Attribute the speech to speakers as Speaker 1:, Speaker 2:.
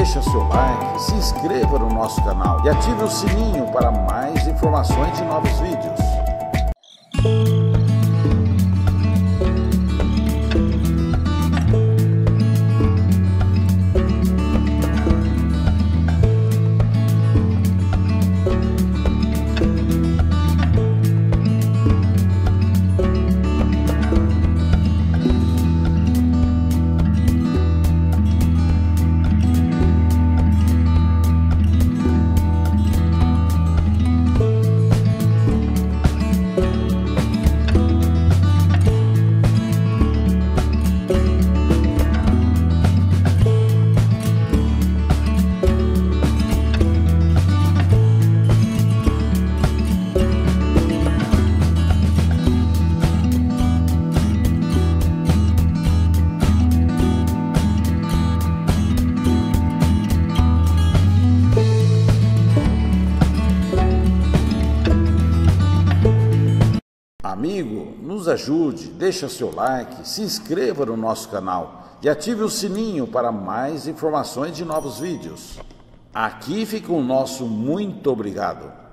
Speaker 1: deixa seu like, se inscreva no nosso canal e ative o sininho para mais informações de novos vídeos. Amigo, nos ajude, deixa seu like, se inscreva no nosso canal e ative o sininho para mais informações de novos vídeos. Aqui fica o nosso muito obrigado.